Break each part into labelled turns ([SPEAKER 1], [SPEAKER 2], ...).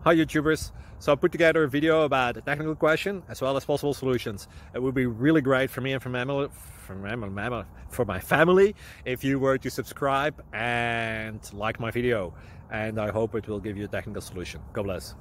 [SPEAKER 1] Hi YouTubers! So I put together a video about a technical question as well as possible solutions. It would be really great for me and for my family if you were to subscribe and like my video, and I hope it will give you a technical solution. God bless.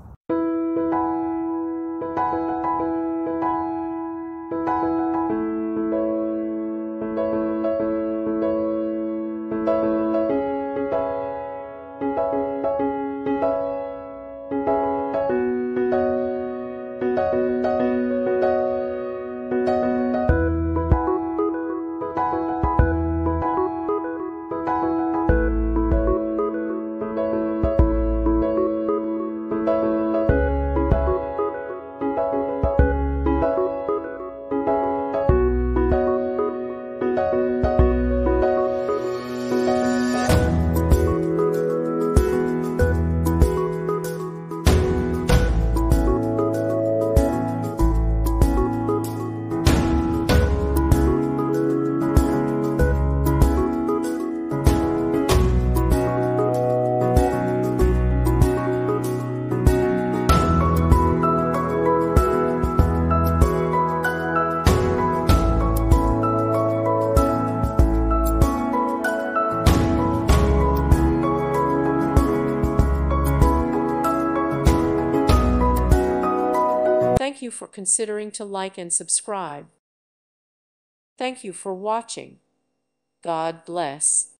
[SPEAKER 2] Thank you for considering to like and subscribe. Thank you for watching. God bless.